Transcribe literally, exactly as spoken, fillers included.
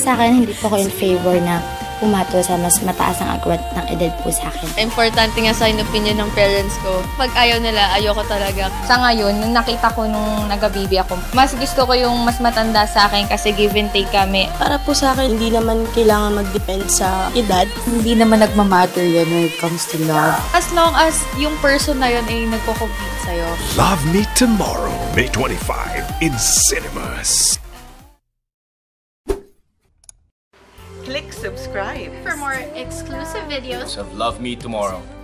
sa akin, hindi po ko in favor na pumato sa mas mataas ang agwat ng edad po sa akin. Importante nga sa akin opinion ng parents ko. Pag ayaw nila, ayoko talaga. Sa ngayon, nung nakita ko nung nag-baby ako, mas gusto ko yung mas matanda sa akin kasi give and take kami. Para po sa akin, hindi naman kailangan mag-depend sa edad. Hindi naman nagmamatter yan when it comes to love. As long as yung person na yun ay nagko-compete sa'yo. Love Me Tomorrow, May twenty-fifth in cinemas. Click subscribe for more exclusive videos of Love Me Tomorrow.